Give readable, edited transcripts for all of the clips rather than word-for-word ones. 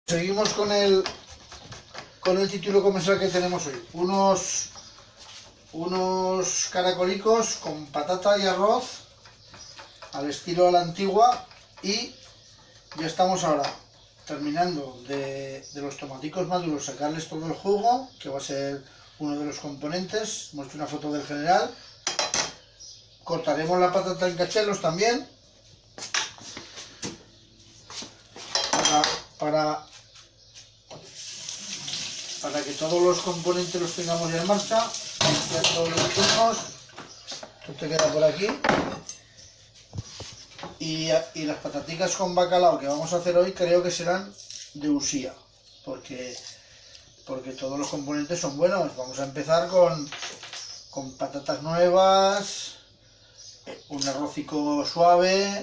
Seguimos con el título comercial que tenemos hoy. Unos caracolicos con patata y arroz al estilo a la antigua, y ya estamos ahora terminando de los tomaticos maduros, sacarles todo el jugo, que va a ser uno de los componentes. Muestro una foto del general. Cortaremos la patata en cachelos también para que todos los componentes los tengamos ya en marcha. Ya todos los turnos. Esto te queda por aquí. Y las pataticas con bacalao que vamos a hacer hoy creo que serán de usía, porque todos los componentes son buenos. Vamos a empezar con patatas nuevas, un arrocico suave.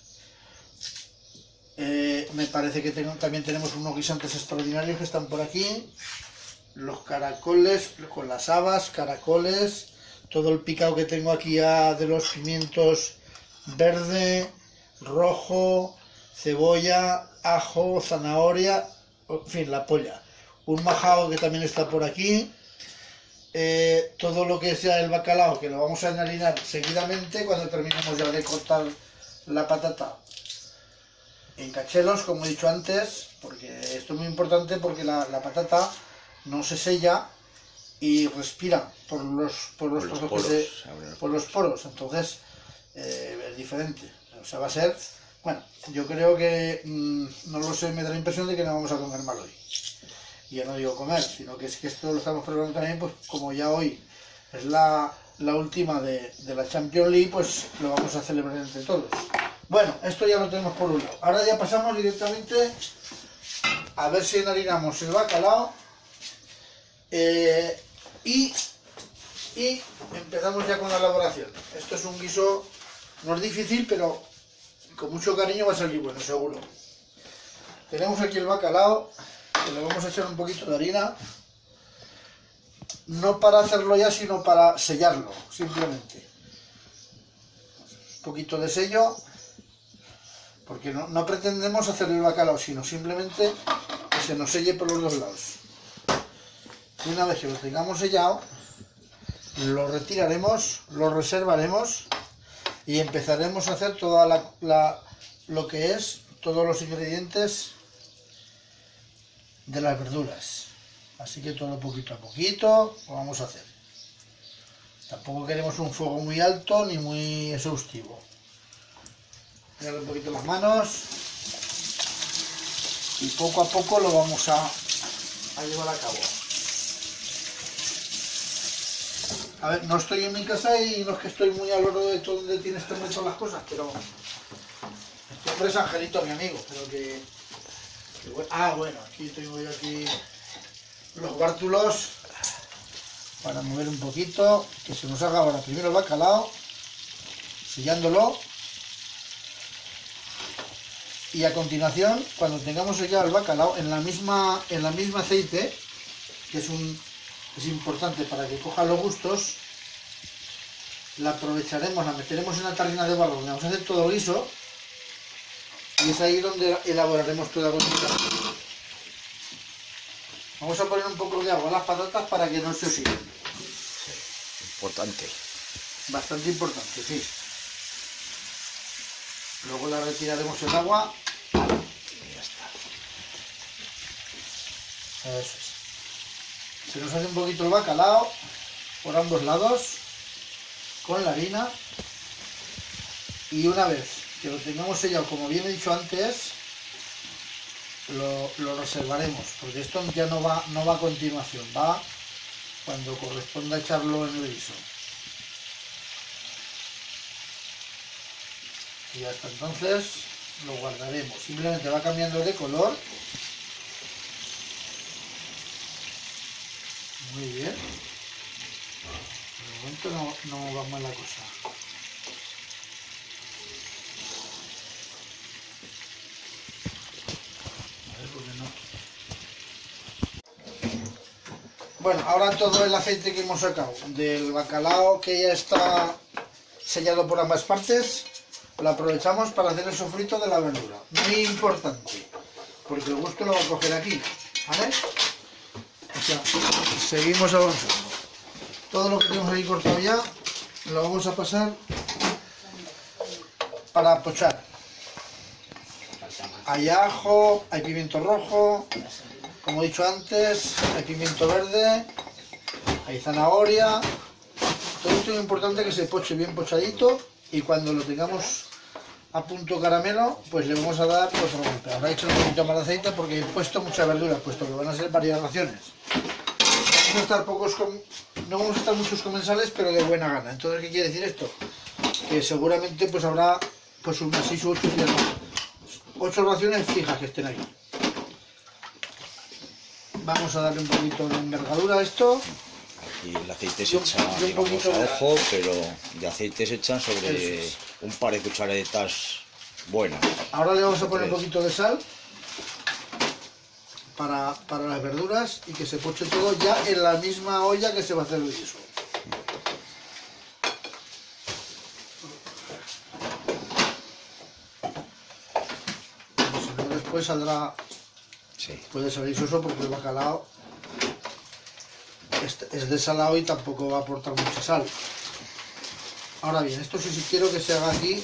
Me parece que también tenemos unos guisantes extraordinarios que están por aquí. Los caracoles con las habas, caracoles, todo el picado que tengo aquí ya de los pimientos verde, rojo, cebolla, ajo, zanahoria, en fin, la polla. Un majao que también está por aquí. Todo lo que sea el bacalao, que lo vamos a enharinar seguidamente cuando terminemos ya de cortar la patata en cachelos, como he dicho antes, porque esto es muy importante, porque la patata no se sella y respira por los poros, entonces es diferente. O sea, va a ser, bueno, yo creo que, no lo sé, me da la impresión de que no vamos a comer mal hoy. Y ya no digo comer, sino que es que esto lo estamos preparando también, pues como ya hoy es la última de la Champions League, pues lo vamos a celebrar entre todos. Bueno, esto ya lo tenemos por un lado. Ahora ya pasamos directamente a ver si enharinamos el bacalao, y empezamos ya con la elaboración. Esto es un guiso, no es difícil, pero con mucho cariño va a salir bueno, seguro. Tenemos aquí el bacalao, que le vamos a echar un poquito de harina, no para hacerlo ya, sino para sellarlo, simplemente. Un poquito de sello, porque no pretendemos hacer el bacalao, sino simplemente que se nos selle por los dos lados. Y una vez que lo tengamos sellado, lo retiraremos, lo reservaremos y empezaremos a hacer toda lo que es todos los ingredientes de las verduras. Así que todo poquito a poquito lo vamos a hacer. Tampoco queremos un fuego muy alto ni muy exhaustivo. Darle un poquito las manos y poco a poco lo vamos a llevar a cabo. A ver, no estoy en mi casa y no es que estoy muy al loro de todo donde tiene este hombre todas las cosas, pero este hombre es Angelito, mi amigo, pero que bueno, aquí tengo yo los bártulos para mover un poquito, que se nos haga ahora primero el bacalao, sellándolo, y a continuación, cuando tengamos sellado el bacalao, en la misma aceite, que es importante para que coja los gustos, la aprovecharemos, la meteremos en una tarrina de barro donde vamos a hacer todo el guiso, y es ahí donde elaboraremos toda la continuación. Vamos a poner un poco de agua a las patatas para que no se oxiden. Importante. Bastante importante, sí. Luego la retiraremos el agua y ya está. Eso es. Se nos hace un poquito el bacalao por ambos lados con la harina, y una vez que lo tengamos sellado, como bien he dicho antes, lo reservaremos, porque esto ya no va a continuación, va cuando corresponda echarlo en el guiso. Y hasta entonces lo guardaremos, simplemente va cambiando de color. Muy bien. De momento no va mal la cosa. A ver, ¿por qué no? Bueno, ahora todo el aceite que hemos sacado del bacalao, que ya está sellado por ambas partes, lo aprovechamos para hacer el sofrito de la verdura. Muy importante. porque el gusto lo va a coger aquí, ¿vale? O sea, seguimos avanzando. Todo lo que tenemos ahí cortado ya lo vamos a pasar para pochar. Hay ajo, hay pimiento rojo, como he dicho antes, hay pimiento verde, hay zanahoria. Todo esto es importante que se poche bien pochadito y cuando lo tengamos a punto caramelo, pues le vamos a dar otro golpe. Ahora he hecho un poquito más de aceite porque he puesto mucha verdura, puesto que van a ser varias raciones. No vamos a estar muchos comensales, pero de buena gana. Entonces, ¿qué quiere decir esto? Que seguramente pues habrá pues unas 6 o 8 días más. 8 raciones fijas que estén aquí. Vamos a darle un poquito de envergadura a esto. Aquí el aceite se echa, digamos, a ojo, pero de aceite se echan sobre un par de cucharadas buenas. Ahora le vamos a poner un poquito de sal para las verduras y que se poche todo ya en la misma olla que se va a hacer el guiso. Después saldrá, puede salir soso porque el bacalao es desalado y tampoco va a aportar mucha sal. Ahora bien, esto sí quiero que se haga aquí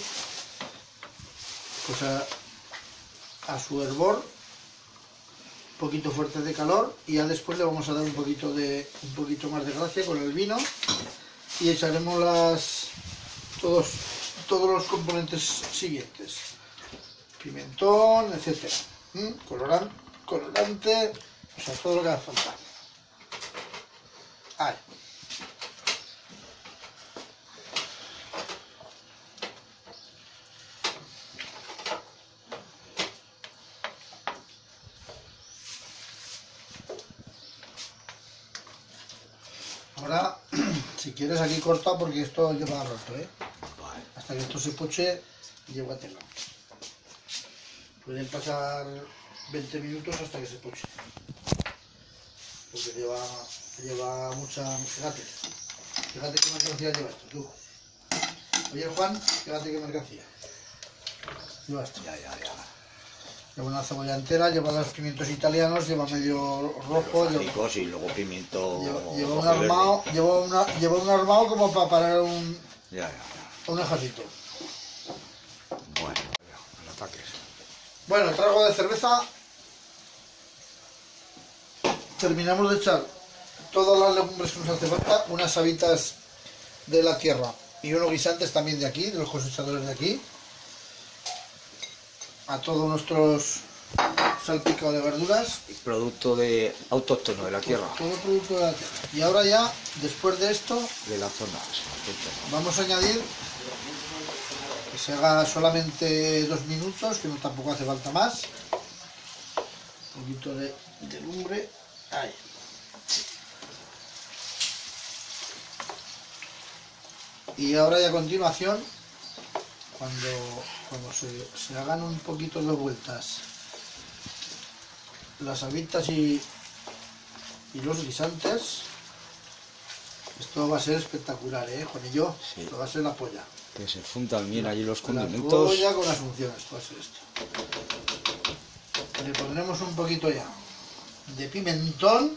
pues a su hervor, un poquito fuerte de calor, y ya después le vamos a dar un poquito más de gracia con el vino y echaremos todos los componentes siguientes: pimentón, etcétera, colorante, o sea, todo lo que haga falta. Ahí. Ahora, si quieres aquí corta porque esto lleva rato, ¿eh? Hasta que esto se poche, llévatelo. Pueden pasar 20 minutos hasta que se poche. Porque lleva mucha... Fíjate qué mercancía lleva esto, tú. Oye, Juan, fíjate qué mercancía. Lleva esto. Ya. Lleva una cebolla entera, lleva los pimientos italianos, lleva medio rojo. Ricos y luego pimiento. Lleva un armado como para parar un ejército. Bueno, los ataques. Bueno, el trago de cerveza. Terminamos de echar todas las legumbres que nos hace falta, unas habitas de la tierra y unos guisantes también de aquí, de los cosechadores de aquí, a todos nuestros salpicados de verduras. Producto autóctono de la tierra. Todo producto de la tierra. Y ahora ya, después de esto, de la zona, vamos a añadir, que se haga solamente 2 minutos, que no tampoco hace falta más, un poquito de lumbre. Ahí. Y ahora ya a continuación, cuando se hagan un poquito de vueltas las habitas y los guisantes, esto va a ser espectacular, Juanillo. Sí. Esto va a ser la polla. Que se fundan bien allí los condimentos. La polla con Asunción, esto va a ser esto. Le pondremos un poquito ya de pimentón,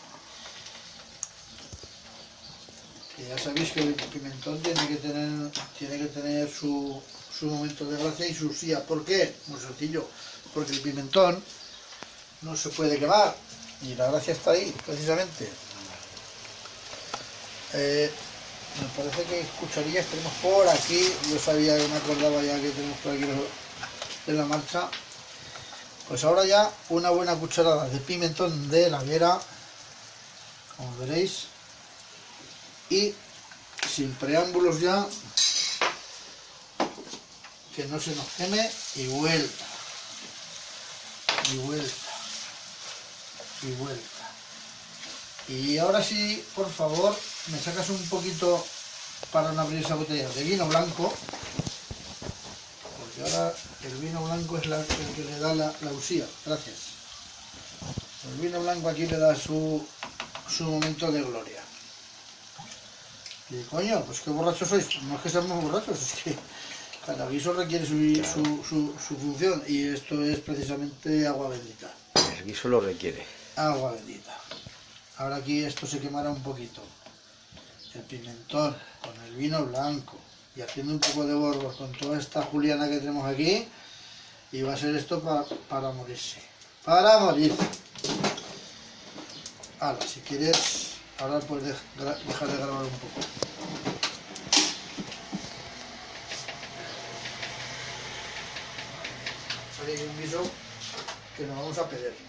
que ya sabéis que el pimentón tiene que tener su momento de gracia y su sía. ¿Por qué? Muy sencillo, porque el pimentón no se puede quemar y la gracia está ahí, precisamente. Me parece que cucharillas tenemos por aquí. Yo sabía, me acordaba ya que tenemos por aquí en la marcha. Pues ahora ya una buena cucharada de pimentón de la Vera, como veréis, y sin preámbulos ya, que no se nos queme, y vuelta, y vuelta, y vuelta. Y ahora sí, por favor, me sacas un poquito para no abrir esa botella de vino blanco, porque ahora el vino blanco es el que le da la usía. Gracias. El vino blanco aquí le da su momento de gloria. Y coño, pues qué borrachos sois. No es que seamos borrachos, es que Cada guiso requiere su función y esto es precisamente agua bendita. El guiso lo requiere. Agua bendita. Ahora aquí esto se quemará un poquito. El pimentón con el vino blanco y haciendo un poco de borbos con toda esta juliana que tenemos aquí y va a ser esto para morirse. Para morir. Ahora, si quieres, ahora puedes dejar de grabar un poco. Sale un guiso que nos vamos a pedir.